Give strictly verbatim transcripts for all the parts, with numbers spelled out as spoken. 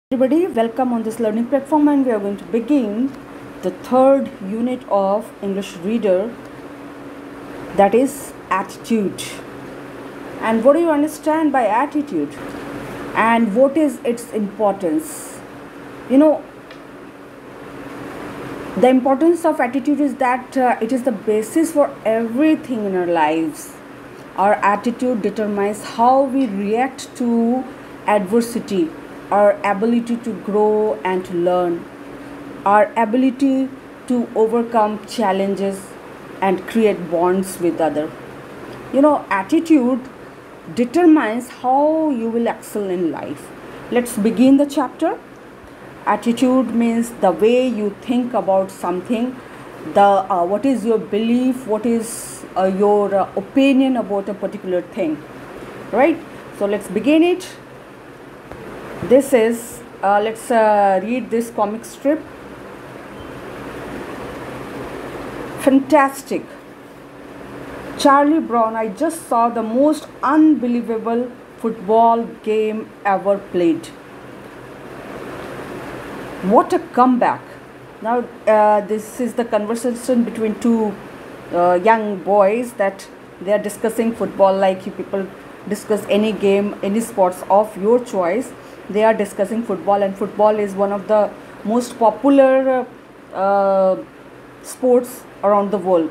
Everybody, welcome on this learning platform, and we are going to begin the third unit of English Reader, that is attitude. And what do you understand by attitude, and what is its importance? You know, the importance of attitude is that uh, it is the basis for everything in our lives. Our attitude determines how we react to adversity, our ability to grow and to learn, our ability to overcome challenges and create bonds with others. You know, attitude determines how you will excel in life. Let's begin the chapter. Attitude means the way you think about something, the uh, what is your belief, what is uh, your uh, opinion about a particular thing, right? So let's begin it. This is, uh, let's uh, read this comic strip. Fantastic. Charlie Brown, I just saw the most unbelievable football game ever played. What a comeback. Now, uh, this is the conversation between two uh, young boys that they are discussing football like you people discuss any game, any sports of your choice. They are discussing football, and football is one of the most popular uh, sports around the world.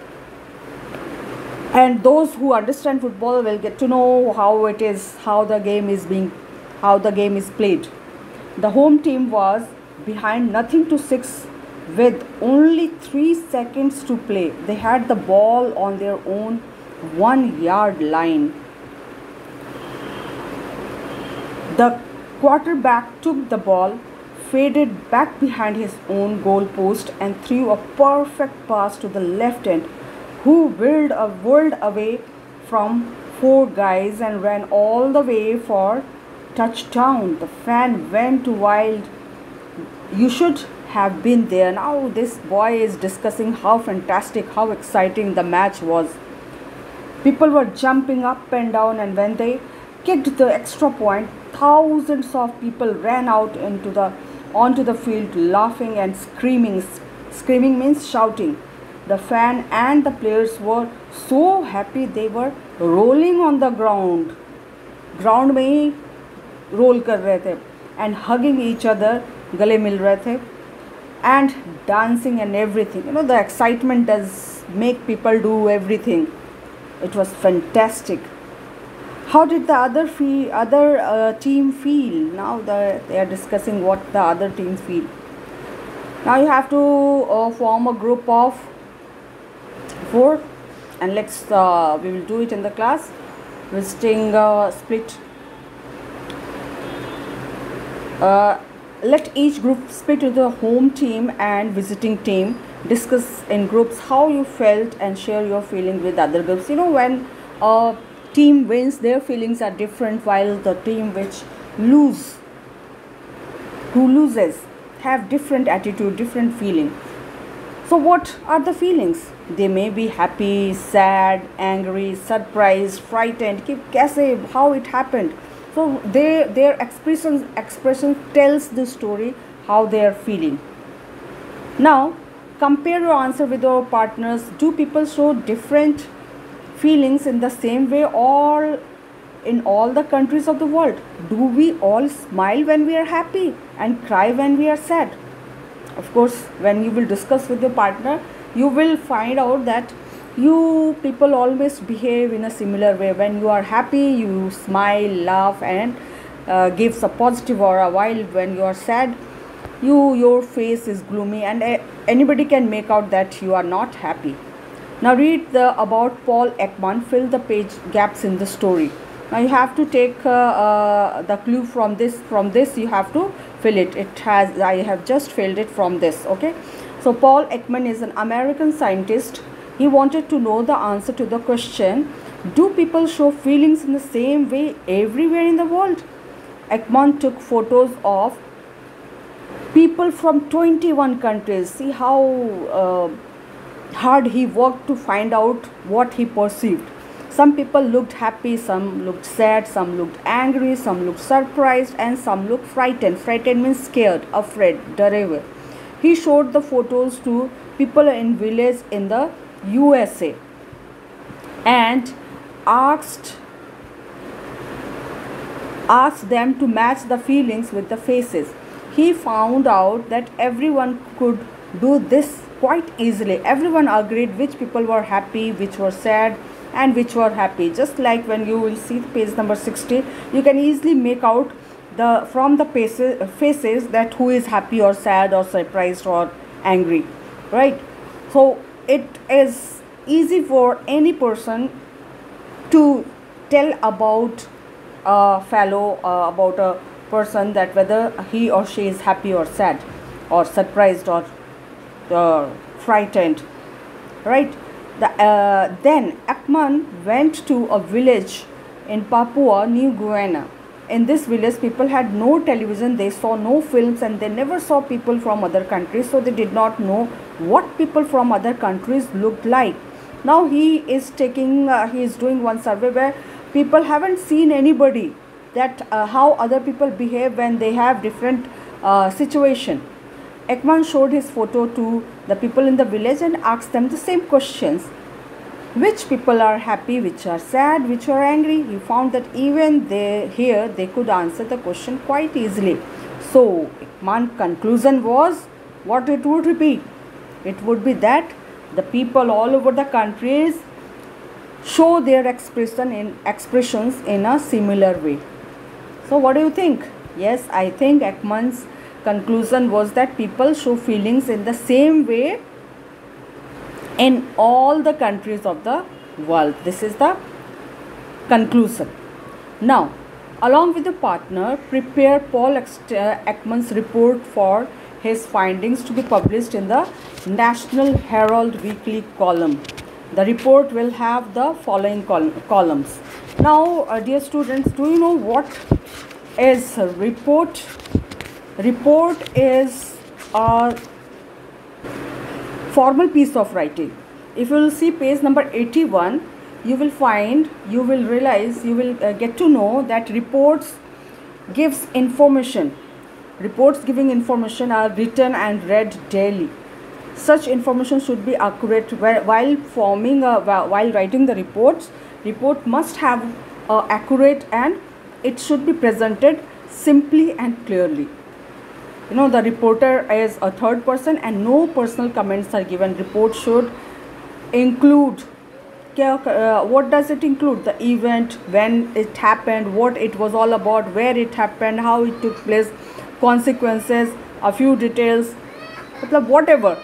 And those who understand football will get to know how it is, how the game is being, how the game is played. The home team was behind nothing to six with only three seconds to play. They had the ball on their own one yard line. The quarterback took the ball, faded back behind his own goal post, and threw a perfect pass to the left end, who whirled, a whirled away from four guys and ran all the way for touchdown. The fan went wild. You should have been there. Now this boy is discussing how fantastic, how exciting the match was. People were jumping up and down, and when they kicked the extra point, thousands of people ran out into the onto the field laughing and screaming. Screaming means shouting. The fan and the players were so happy they were rolling on the ground. Ground में ही roll कर रहे थे and hugging each other, गले मिल रहे थे, and dancing and everything. You know, the excitement does make people do everything. It was fantastic. How did the other feel, other uh, team feel? Now the, they are discussing what the other teams feel. Now you have to uh, form a group of four, and let's uh, we will do it in the class. Visiting uh, split. Uh, let each group split into the home team and visiting team. Discuss in groups how you felt and share your feeling with other groups. You know, when uh, team wins, their feelings are different, while the team which lose who loses have different attitude, different feeling. So what are the feelings? They may be happy, sad, angry, surprised, frightened, kaise, how it happened. So they their expressions expression tells the story how they are feeling. Now compare your answer with your partners. Do people show different feelings in the same way all in all the countries of the world? Do we all smile when we are happy and cry when we are sad? Of course, when you will discuss with your partner, you will find out that you people always behave in a similar way. When you are happy, you smile, laugh, and uh, gives a positive aura, while when you are sad, you your face is gloomy, and uh, anybody can make out that you are not happy. Now read the about Paul Ekman. Fill the page gaps in the story. Now you have to take uh, uh, the clue from this. From this you have to fill it. It has I have just filled it from this. Okay. So Paul Ekman is an American scientist. He wanted to know the answer to the question: do people show feelings in the same way everywhere in the world? Ekman took photos of people from twenty-one countries. See how uh, hard he worked to find out what he perceived. Some people looked happy, some looked sad, some looked angry, some looked surprised, and some looked frightened. Frightened means scared, afraid, डरे हुए. He showed the photos to people in village in the U S A and asked asked them to match the feelings with the faces. He found out that everyone could do this quite easily. Everyone agreed which people were happy, which were sad, and which were happy. Just like when you will see page number sixty, you can easily make out the from the faces, faces that who is happy or sad or surprised or angry, right? So it is easy for any person to tell about a fellow, uh, about a person, that whether he or she is happy or sad or surprised or uh, frightened, right? The, uh, then Ekman went to a village in Papua New Guinea. In this village, people had no television, they saw no films, and they never saw people from other countries, so they did not know what people from other countries looked like. Now he is taking, uh, he is doing one survey where people haven't seen anybody, that uh, how other people behave when they have different uh, situation. Ekman showed his photo to the people in the village and asked them the same questions. Which people are happy, which are sad, which are angry? He found that even they here they could answer the question quite easily. So Ekman's conclusion was, what it would be? It would be that the people all over the countries show their expression in expressions in a similar way. So what do you think? Yes, I think Ekman's conclusion was that people show feelings in the same way in all the countries of the world. This is the conclusion. Now, along with the partner, prepare Paul Ekman's report for his findings to be published in the National Herald weekly column. The report will have the following col columns. Now, uh, dear students, do you know what is a report? Report is a formal piece of writing. If you will see page number eighty-one, you will find, you will realize, you will uh, get to know that reports gives information. Reports giving information are written and read daily. Such information should be accurate while forming a, while writing the reports. Report must have uh, accurate, and it should be presented simply and clearly. You know, the reporter is a third person and no personal comments are given. Report should include, uh, what does it include? The event, when it happened, what it was all about, where it happened, how it took place, consequences, a few details, whatever.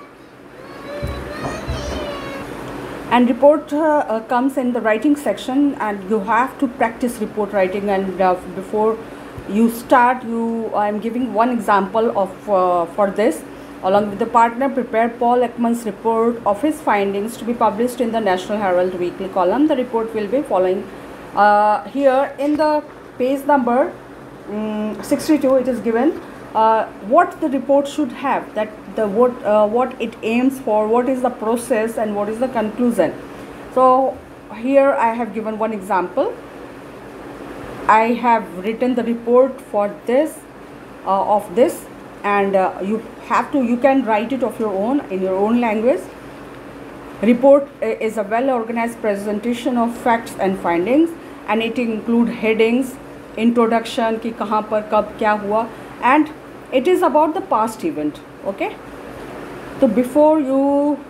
And report uh, uh, comes in the writing section, and you have to practice report writing. And uh, before you start, you I am giving one example of uh, for this. Along with the partner, prepare Paul Ekman's report of his findings to be published in the National Herald weekly column. The report will be following uh, here in the page number um, sixty-two. It is given uh, what the report should have, that the what uh, what it aims for, what is the process, and what is the conclusion. So here I have given one example. I have written the report for this uh, of this, and uh, you have to you can write it of your own in your own language. Report is a well organized presentation of facts and findings, and it include headings, introduction ki kahan par kab kya hua, and it is about the past event. Okay, so before you,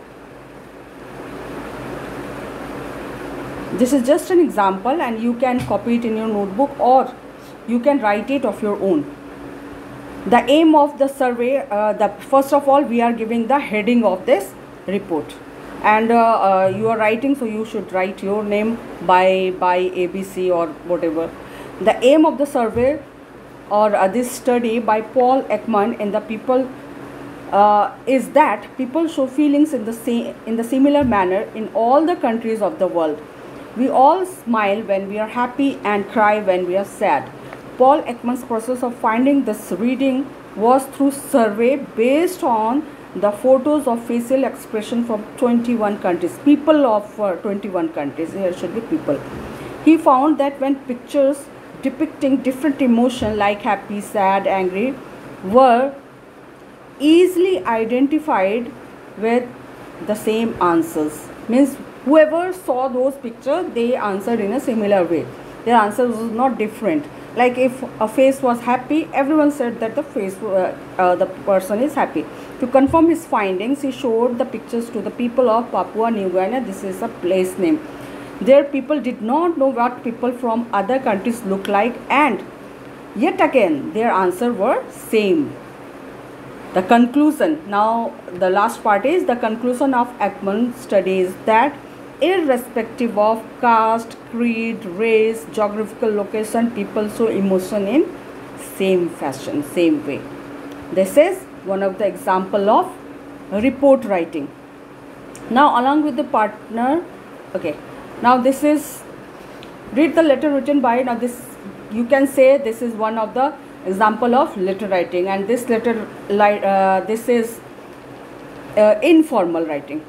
this is just an example, and you can copy it in your notebook or you can write it of your own. The aim of the survey, uh, the first of all, we are giving the heading of this report, and uh, uh, you are writing, so you should write your name by by A B C or whatever. The aim of the survey or uh, this study by Paul Ekman in the people uh, is that people show feelings in the same in the similar manner in all the countries of the world. We all smile when we are happy and cry when we are sad. Paul Ekman's process of finding this reading was through survey based on the photos of facial expression from twenty-one countries. People of uh, twenty-one countries. Here should be people. He found that when pictures depicting different emotion like happy, sad, angry were easily identified with the same answers, means whoever saw those pictures, they answered in a similar way. Their answer was not different. Like if a face was happy, everyone said that the face uh, uh, the person is happy. To confirm his findings, he showed the pictures to the people of Papua New Guinea. This is a place name. Their people did not know what people from other countries look like, and yet again their answer were same. The conclusion. Now the last part is the conclusion of Ekman's study is that irrespective of caste, creed, race, geographical location, people show emotion in same fashion, same way. This is one of the example of report writing. Now along with the partner, okay, now this is read the letter written by. Now this, you can say this is one of the example of letter writing, and this letter uh, this is uh, informal writing.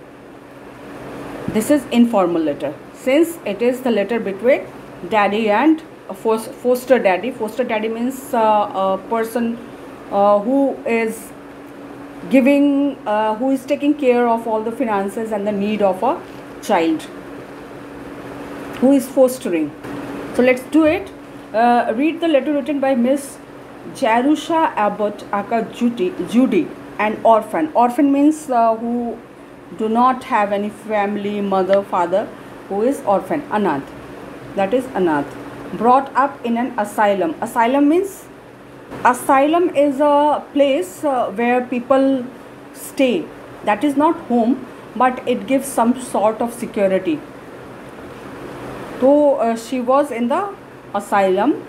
This is informal letter, since it is the letter between daddy and a foster daddy. Foster daddy means uh, a person uh, who is giving uh, who is taking care of all the finances and the need of a child, who is fostering. So let's do it. Uh, read the letter written by Miss Jarusha Abbott aka Judy, Judy, an orphan. Orphan means uh, who do not have any family, mother, father, who is orphan, anath. That is anath. Brought up in an asylum. Asylum means, asylum is a place uh, where people stay. That is not home, but it gives some sort of security. So uh, she was in the asylum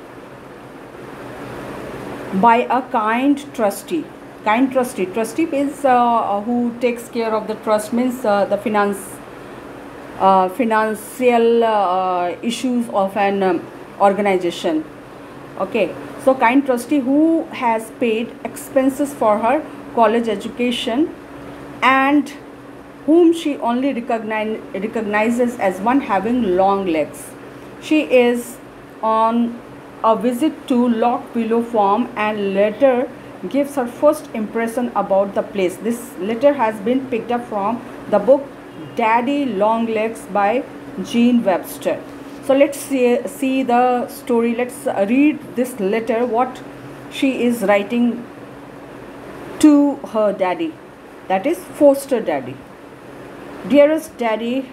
by a kind trustee. Kind trustee. Trustee means uh, who takes care of the trust, means uh, the finance, uh, financial uh, issues of an um, organization. Okay, so kind trustee who has paid expenses for her college education and whom she only recognize, recognizes as one having long legs. She is on a visit to Lock Willow Farm and later gives her first impression about the place. This letter has been picked up from the book Daddy Long Legs by Jean Webster. So let's see, see the story. Let's read this letter, what she is writing to her daddy, that is foster daddy. Dearest daddy,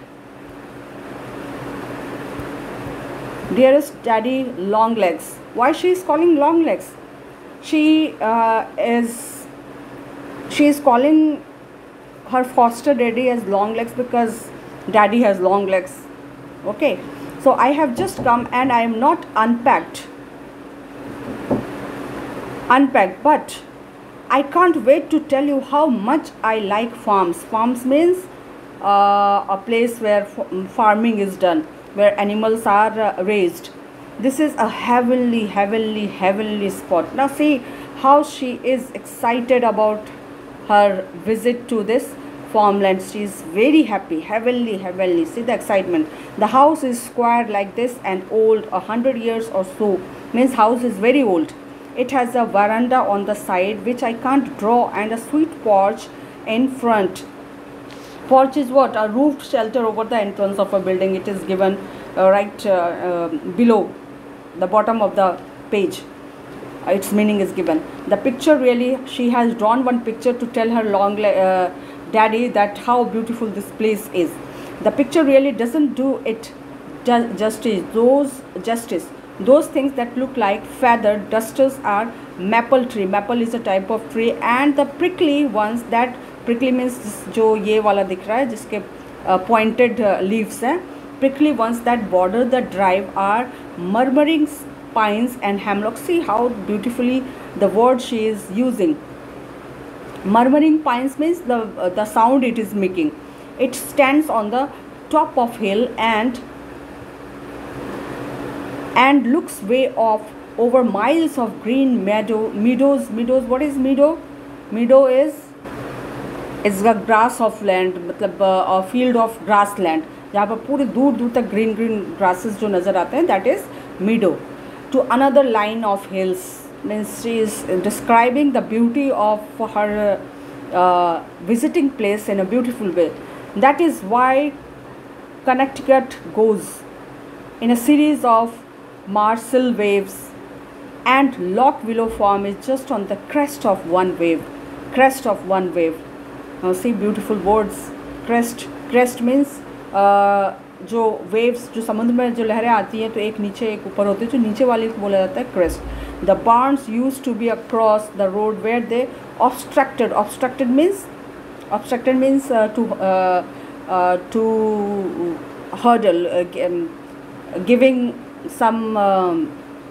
dearest daddy long legs. Why she is calling long legs? She uh, is she is calling her foster daddy as long legs because daddy has long legs. Okay, so I have just come and I am not unpacked unpacked but I can't wait to tell you how much I like farms. Farms means uh, a place where farming is done, where animals are uh, raised. This is a heavenly, heavenly, heavenly spot. Now see how she is excited about her visit to this farmland. She is very happy. Heavenly, heavenly. See the excitement. The house is square like this and old, a hundred years or so. Means house is very old. It has a veranda on the side which I can't draw and a sweet porch in front. Porch is what? A roofed shelter over the entrance of a building. It is given uh, right uh, uh, below the bottom of the page. Uh, its meaning is given. The picture really, she has drawn one picture to tell her long uh, daddy that how beautiful this place is. The picture really doesn't do it ju justice. Those justice. Those things that look like feather dusters are maple tree. Maple is a type of tree, and the prickly ones, that prickly means जो ये वाला दिख रहा है जिसके uh, pointed uh, leaves हैं. Prickly ones that border the drive are murmuring pines and hemlocks. See how beautifully the word she is using. Murmuring pines means the uh, the sound it is making. It stands on the top of hill and and looks way off over miles of green meadow meadows. Meadows. What is meadow? Meadow is it's a grass of land, मतलब a field of grass land, जहाँ पर पूरे दूर दूर तक green green grasses जो नज़र आते हैं, that is meadow. To another line of hills, means she is describing the beauty of her visiting place in a beautiful way. That is why Connecticut goes in a series of martial waves, and Lock Willow Farm is just on the crest of one wave. Crest of one wave. Now see beautiful words. Crest. Crest means uh, जो waves, जो समुद्र में जो लहरें आती हैं तो एक नीचे एक ऊपर होती है, जो नीचे वाली को बोला जाता है crest. The barns used to be across the road where they obstructed. Obstructed means obstructed means uh, to uh, uh, to hurdle, uh, um, giving some um,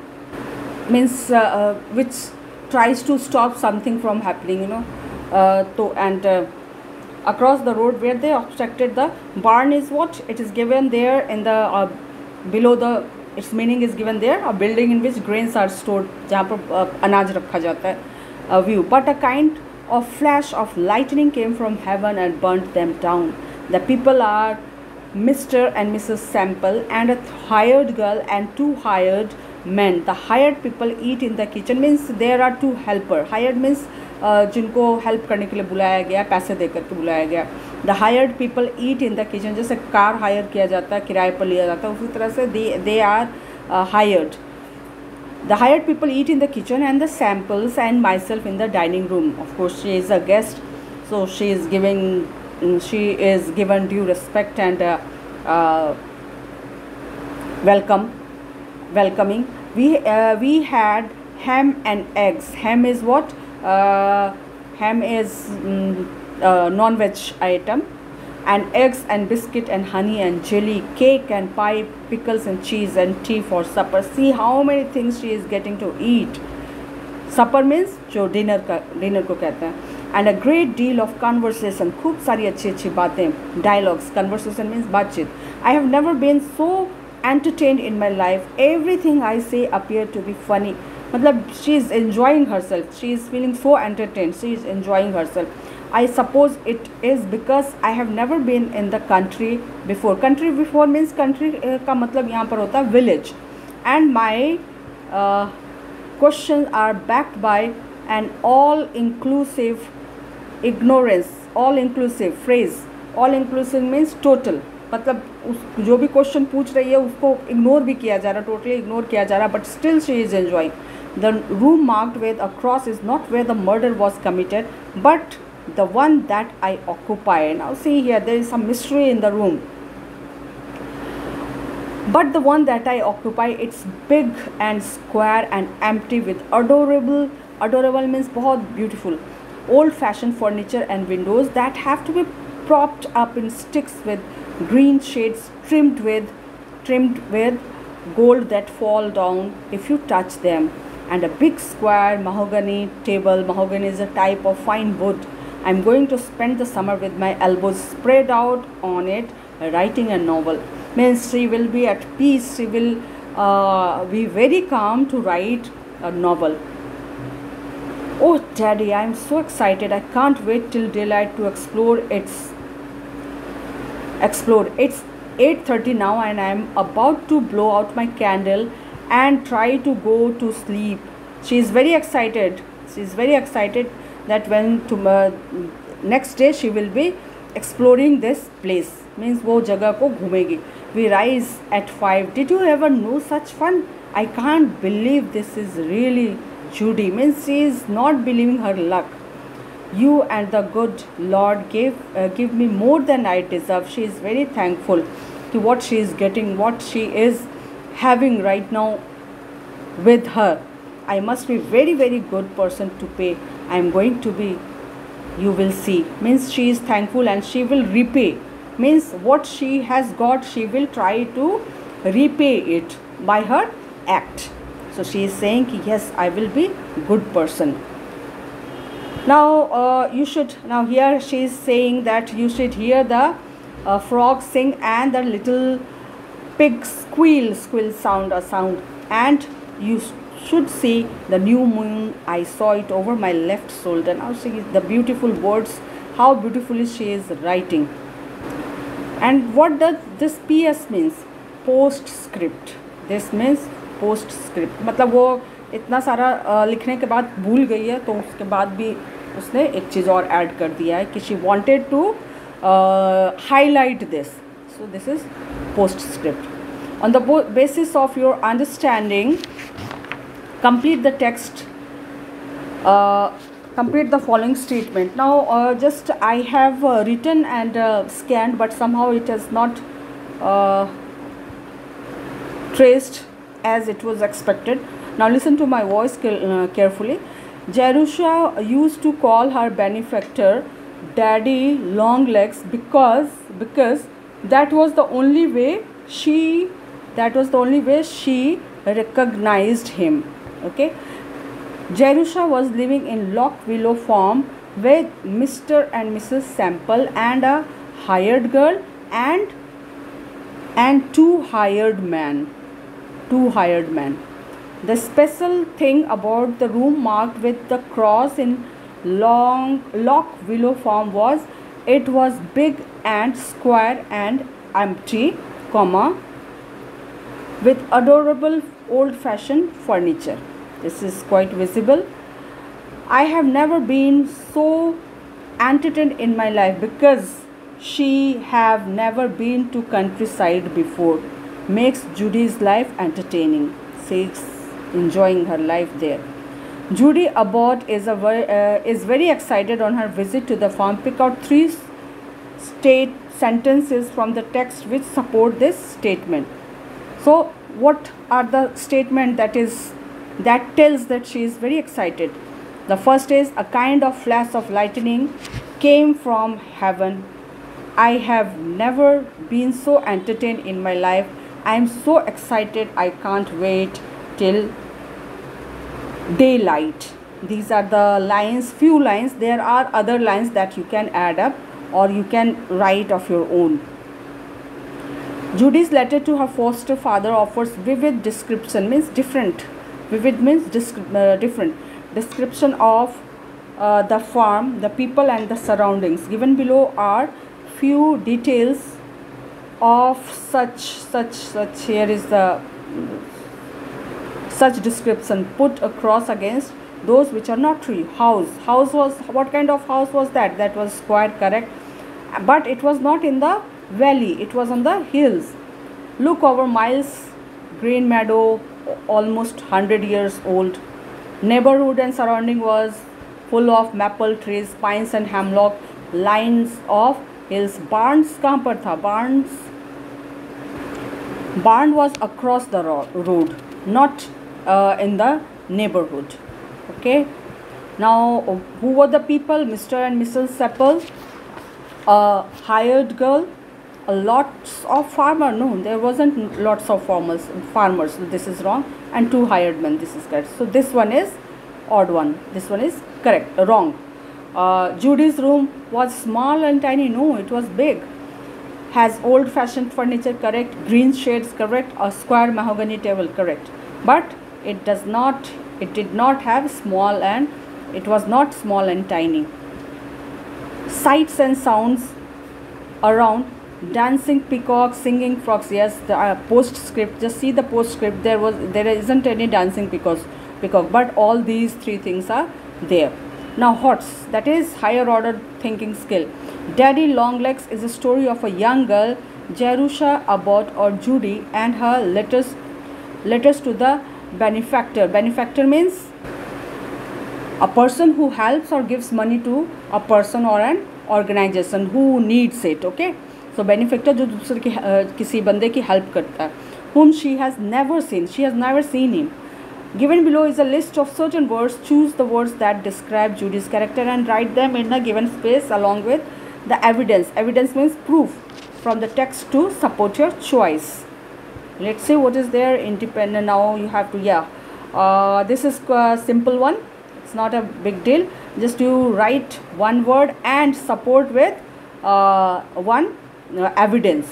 means uh, uh, which tries to stop something from happening, you know. Uh, to and uh, across the road where they obstructed, the barn is what it is given there in the uh, below the, its meaning is given there, a building in which grains are stored, जहाँ पर अनाज रखा जाता है, a view. But a kind of flash of lightning came from heaven and burnt them down. The people are Mister and Missus Sample and a hired girl and two hired men. The hired people eat in the kitchen, means there are two helper. Hired means uh, जिनको help करने के लिए बुलाया गया, पैसे दे करके बुलाया गया. The hired people eat in the kitchen, जैसे कार हायर किया जाता है, किराए पर लिया जाता है, उसी तरह से they they are hired. The hired people eat in the kitchen and the samples and myself in the dining room. Of course, she is a guest, so she is giving, she is given due respect and uh, uh, welcome, welcoming. We uh, we had ham and eggs. Ham is what? Uh, ham is um, uh, non-veg item, and eggs and biscuit and honey and jelly, cake and pie, pickles and cheese and tea for supper. See how many things she is getting to eat. Supper means जो dinner का dinner को कहते हैं. And a great deal of conversation. खूब सारी अच्छी अच्छी बातें. Dialogues. Conversation means बातचीत. I have never been so entertained in my life. Everything I say appeared to be funny. मतलब she is enjoying herself. She is feeling so entertained. She is enjoying herself. I suppose it is because I have never been in the country before. Country before means country का मतलब यहाँ पर होता है village. And my uh, questions are backed by an all-inclusive ignorance. All-inclusive phrase. All-inclusive means total. मतलब उस जो भी क्वेश्चन पूछ रही है उसको इग्नोर भी किया जा रहा है, टोटली इग्नोर किया जा रहा है, but still she is enjoying. The room marked with a cross is not where the murder was committed, but the one that I occupy. Now see here, there is some mystery in the room. But the one that I occupy, it's big and square and empty with adorable, adorable means बहुत beautiful, old-fashioned furniture and windows that have to be propped up in sticks with green shades trimmed with, trimmed with gold that fall down if you touch them. And a big square mahogany table. Mahogany is a type of fine wood. I'm going to spend the summer with my elbows spread out on it, writing a novel. Means she will be at peace. She will uh, be very calm to write a novel. Oh, Daddy, I'm so excited. I can't wait till daylight to explore its. Explore. It's eight thirty now, and I'm about to blow out my candle and try to go to sleep. She is very excited. She is very excited that when to uh, next day she will be exploring this place, means वो जगह को घूमेगी. We rise at five. Did you ever know such fun? I can't believe this is really Judy. Means she is not believing her luck. You and the good Lord gave uh, give me more than I deserve. She is very thankful to what she is getting, what she is having right now with her. I must be very very good person to pay. I am going to be, you will see. Means she is thankful and she will repay. Means what she has got, she will try to repay it by her act. So she is saying, yes, I will be good person. Now uh, you should, now here she is saying that you should hear the uh, frog sing and the little pig squeal, squeal sound, a sound. And you should see the new moon. I saw it over my left shoulder. Now see the beautiful words, how beautifully she is writing. And what does this P S means? Postscript. This means postscript. मतलब वो इतना सारा लिखने के बाद भूल गई है, तो उसके बाद भी उसने एक चीज़ और ऐड कर दिया है कि she wanted to uh, highlight this. So this is postscript. On the basis of your understanding, complete the text. Uh, complete the following statement. Now uh, just I have uh, written and uh, scanned, but somehow it has not uh, traced as it was expected. Now listen to my voice uh, carefully. Jerusha used to call her benefactor Daddy Longlegs because because that was the only way she that was the only way she recognized him. Okay. Jerusha was living in Lock Willow Farm with Mister and Missus Semple and a hired girl and and two hired men. Two hired men. The special thing about the room marked with the cross in long Lock Willow Farm was it was big and square and empty, comma, with adorable old-fashioned furniture. This is quite visible. I have never been so entertained in my life because she have never been to countryside before. Makes Judy's life entertaining. She's enjoying her life there. Judy Abbott is a uh, is very excited on her visit to the farm. Pick out three state sentences from the text which support this statement. So what are the statement that is that tells that she is very excited? The first is a kind of flash of lightning came from heaven. I have never been so entertained in my life. I am so excited. I can't wait till daylight. These are the lines, few lines. There are other lines that you can add up or you can write of your own. Judy's letter to her foster father offers vivid description, means different. Vivid means uh, different description of uh, the farm, the people and the surroundings. Given below are few details of such such such here is the such description put across against those which are not true. House house was, what kind of house was that? That was square, correct, but it was not in the valley, it was on the hills. Look over miles, green meadow, almost one hundred years old. Neighborhood and surrounding was full of maple trees, pines and hemlock, lines of hills. Barns कहाँ पर था? Barns barn was across the road, not uh, in the neighborhood. Okay. Now who were the people? Mister and Missus Semple, a hired girl, a lots of farmer. No, there wasn't lots of farmers. Farmers. So this is wrong. And two hired men. This is correct. So this one is odd one. This one is correct. Wrong. Uh, Judy's room was small and tiny. No, it was big. Has old-fashioned furniture. Correct. Green shades. Correct. A square mahogany table. Correct. But it does not. It did not have small and it was not small and tiny. Sights and sounds around. Dancing peacocks, singing frogs. Yes, the uh, postscript. Just see the postscript. There was there isn't any dancing peacocks, peacock, but all these three things are there. Now hots, that is higher order thinking skill. Daddy Longlegs is a story of a young girl, Jerusha Abbott or Judy, and her letters letters to the benefactor. Benefactor means a person who helps or gives money to a person or an organization who needs it. Okay. So benefactor जो दूसरे की किसी बंदे की help करता है, whom she has never seen, she has never seen him. Given below is a list of certain words. Choose the words that describe Judy's character and write them in a given space along with the evidence. Evidence means proof from the text to support your choice. Let's see what is there. Independent. Now you have to yeah. Uh, this is a simple one. It's not a big deal. Just you write one word and support with uh, one. Uh, evidence.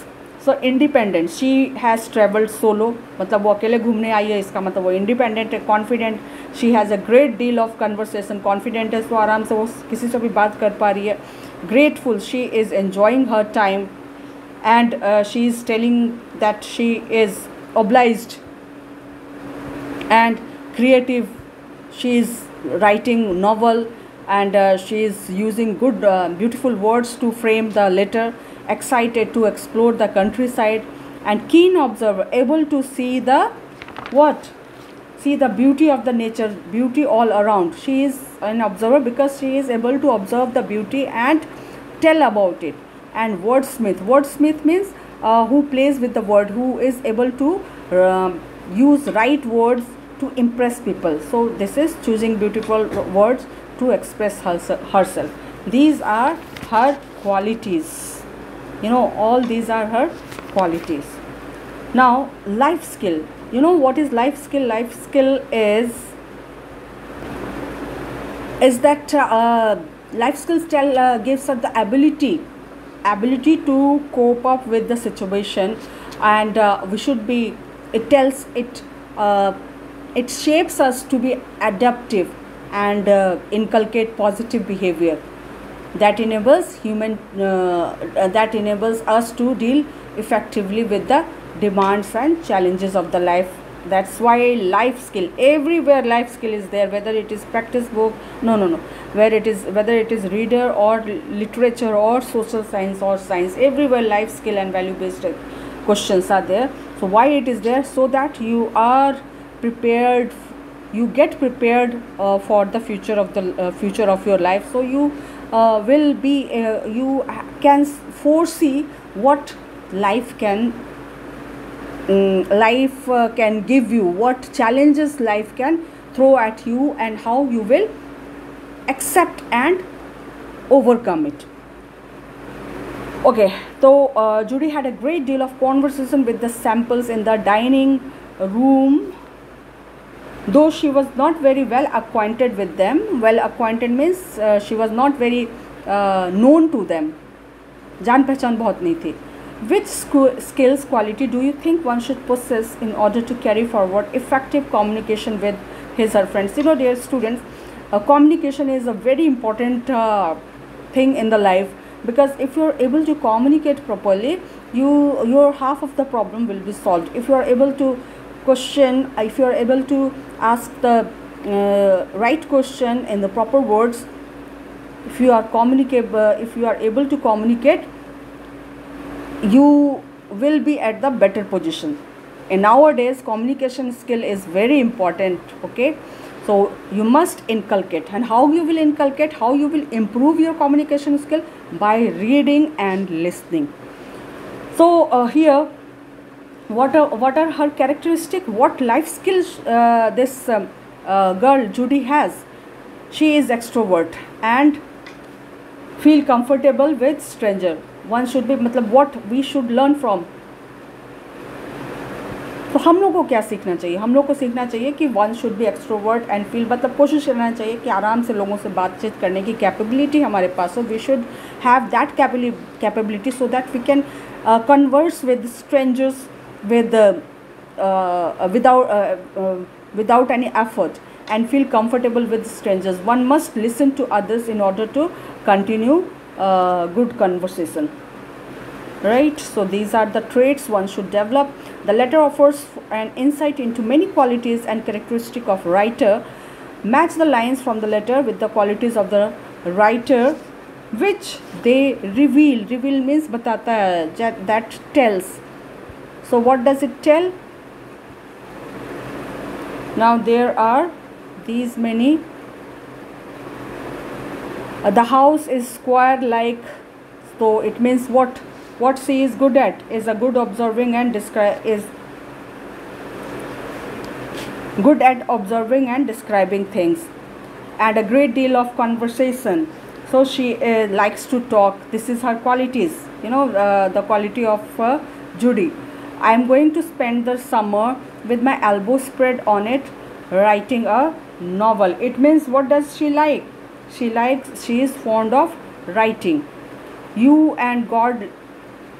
So independent, she has travelled solo, मतलब वो अकेले घूमने आई है, इसका मतलब वो independent है. Confident, she has a great deal of conversation, confident है तो आराम से वो किसी से भी बात कर पा रही है. Grateful, she is enjoying her time and she is telling that she is obliged. And creative, she is writing novel and uh, she is using good uh, beautiful words to frame the letter. Excited to explore the countryside and keen observer, able to see the what see the beauty of the nature, beauty all around. She is an observer because she is able to observe the beauty and tell about it. And wordsmith, wordsmith means uh, who plays with the word, who is able to uh, use right words to impress people. So this is choosing beautiful words to express herself. These are her qualities, you know, all these are her qualities. Now life skill, you know what is life skill? Life skill is is that uh, life skills tell uh, gives us the ability ability to cope up with the situation, and uh, we should be, it tells it uh, it shapes us to be adaptive and uh, inculcate positive behavior that enables human uh, that enables us to deal effectively with the demands and challenges of the life. That's why life skill, everywhere life skill is there, whether it is practice book, no no no where it is, whether it is reader or literature or social science or science, everywhere life skill and value based questions are there. So why it is there? So that you are prepared, you get prepared uh, for the future of the uh, future of your life. So you uh, will be uh, you can foresee what life can um, life uh, can give you, what challenges life can throw at you, and how you will accept and overcome it. Okay, so uh, Judy had a great deal of conversation with the samples in the dining room, though she was not very well acquainted with them. Well acquainted means uh, she was not very uh, known to them, जान पहचान बहुत नहीं थी. Which skills, quality do you think one should possess in order to carry forward effective communication with his or her friends? You know, dear students, uh, communication is a very important uh, thing in the life, because if you are able to communicate properly, you your half of the problem will be solved. If you are able to question, if you are able to ask the uh, right question in the proper words, if you are communicable, if you are able to communicate, you will be at the better position. And nowadays communication skill is very important. Okay, so you must inculcate. And how you will inculcate, how you will improve your communication skill? By reading and listening. So uh, here what are what are her characteristics, what life skills uh, this um, uh, girl Judy has? She is extrovert and feel comfortable with stranger. One should be, मतलब what we should learn from. तो हम लोग को क्या सीखना चाहिए? हम लोग को सीखना चाहिए कि one should be extrovert and feel, मतलब कोशिश करना चाहिए कि आराम से लोगों से बातचीत करने की कैपेबिलिटी हमारे पास हो. We should have that capability so that we can converse with strangers with uh, uh, without uh, uh, without any effort, and feel comfortable with strangers. One must listen to others in order to continue uh, good conversation, right? So these are the traits one should develop. The letter offers an insight into many qualities and characteristics of writer. Match the lines from the letter with the qualities of the writer, which they reveal. Reveal means batata hai, that tells. So what does it tell? Now there are these many. Uh, the house is square like, so it means what? What she is good at is a good observing and describe is good at observing and describing things, and a great deal of conversation. So she uh, likes to talk. This is her qualities. You know, uh, the quality of uh, Judy. I am going to spend the summer with my elbow spread on it, writing a novel. It means what does she like? She likes, she is fond of writing. You and God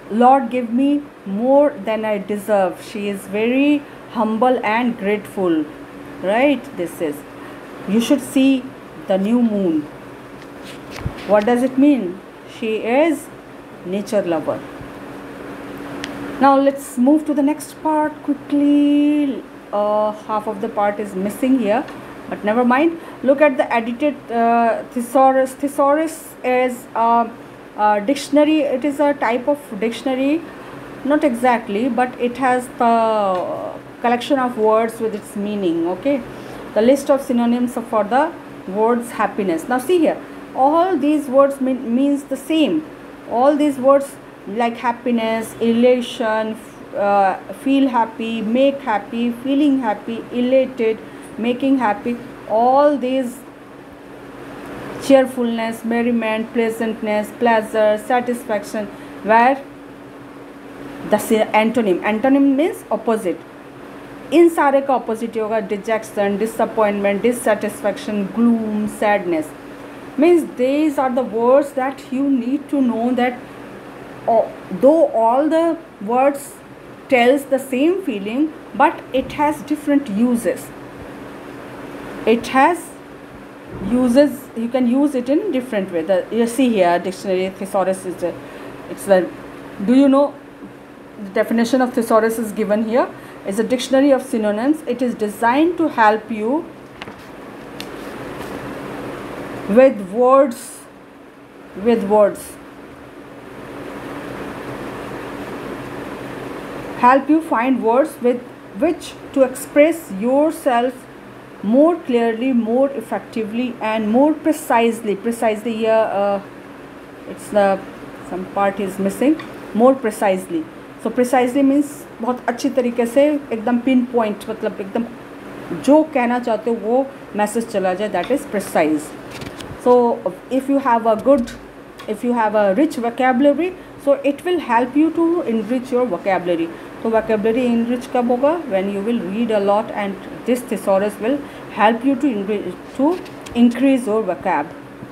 Lord, give me more than I deserve. She is very humble and grateful. Right? This is. You should see the new moon. What does it mean? She is nature lover. Now let's move to the next part quickly. Uh, half of the part is missing here, but never mind. Look at the edited uh, thesaurus. Thesaurus is a, a dictionary. It is a type of dictionary, not exactly, but it has the collection of words with its meaning. Okay, the list of synonyms for the words happiness. Now see here, all these words mean, means the same. All these words like happiness, elation, uh, feel happy, make happy, feeling happy, elated, making happy, all these cheerfulness, merriment, pleasantness, pleasure, satisfaction, where the antonym, antonym means opposite. इन सारे का opposite होगा dejection, disappointment, dissatisfaction, gloom, sadness. Means these are the words that you need to know that oh, though all the words tells the same feeling, but it has different uses. It has uses, you can use it in different way. The, you see here dictionary thesaurus is a, it's the, do you know the definition of thesaurus is given here? Is a dictionary of synonyms. It is designed to help you with words, with words. Help you find words with which to express yourself more clearly, more effectively, and more precisely. Precisely here, uh, it's the some part is missing. More precisely. So precisely means बहुत अच्छी तरीके से एकदम pin point, मतलब एकदम जो कहना चाहते हो वो मैसेज चला जाए. That is precise. So if you have a good, if you have a rich vocabulary, so it will help you to enrich your vocabulary. So vocabulary enrich कब होगा? When you will read a lot, and this thesaurus will help you to enrich, to increase your vocab.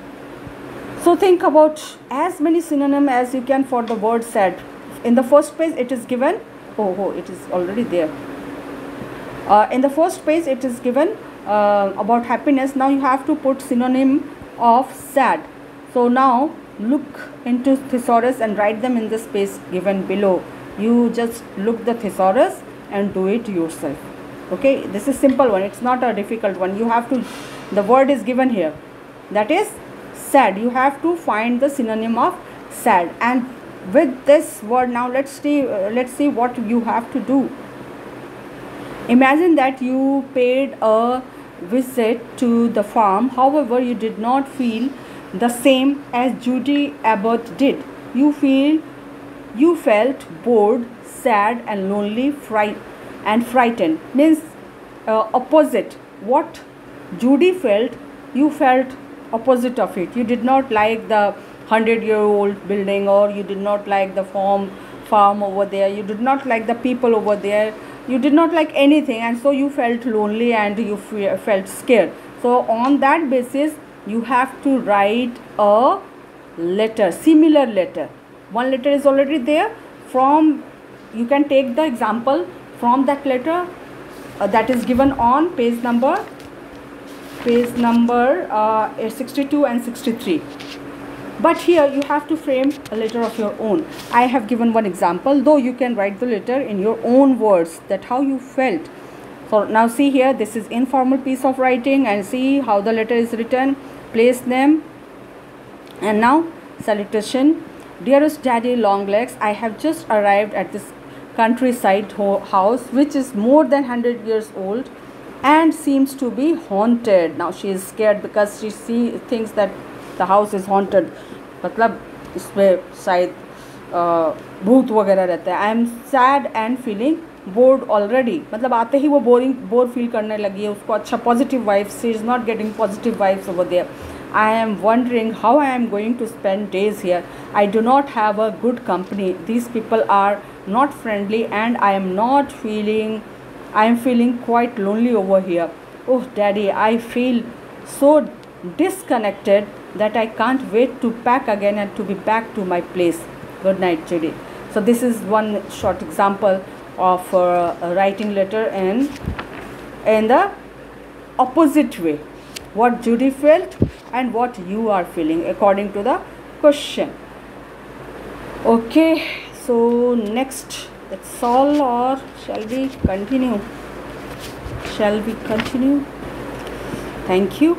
So think about as many synonyms as you can for the word sad. In the first page it is given, oh, oh it is already there. Uh, in the first page it is given uh, about happiness. Now you have to put synonym of sad. So now look into thesaurus and write them in the space given below. You just look the thesaurus and do it yourself. Okay, this is simple one, it's not a difficult one. You have to, the word is given here, that is sad. You have to find the synonym of sad, and with this word now let's see uh, let's see what you have to do. Imagine that you paid a visit to the farm. However, you did not feel the same as Judy Abbott did. You feel you felt bored, sad, and lonely, fright and frightened. Means uh, opposite. What Judy felt, you felt opposite of it. You did not like the hundred year old building, or you did not like the farm farm over there, you did not like the people over there, you did not like anything, and so you felt lonely and you felt scared. So on that basis you have to write a letter, similar letter. One letter is already there. From, you can take the example from that letter uh, that is given on page number page number uh, sixty-two and sixty-three. But here you have to frame a letter of your own. I have given one example, though you can write the letter in your own words, that how you felt. So now see here, this is informal piece of writing, and see how the letter is written, place name, and now salutation. Dearest Daddy Longlegs, I have just arrived at this countryside house which is more than one hundred years old and seems to be haunted. Now she is scared because she see thinks that the house is haunted. मतलब इसमें शायद भूत वगैरह रहता है. I am sad and feeling bored already. मतलब आते ही वो बोरिंग बोर फील करने लगी है. उसको अच्छा positive vibes, she is not getting positive vibes over there. I am wondering how I am going to spend days here. I do not have a good company. These people are not friendly, and I am not feeling, I am feeling quite lonely over here. Oh Daddy, I feel so disconnected that I can't wait to pack again and to be back to my place. Good night, Judy. So this is one short example of uh, a writing letter in in the opposite way, what Judy felt and what you are feeling according to the question. Okay, so next, it's all, or shall we continue? Shall we continue? Thank you.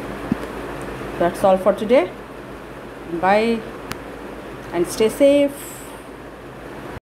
That's all for today. Bye and stay safe.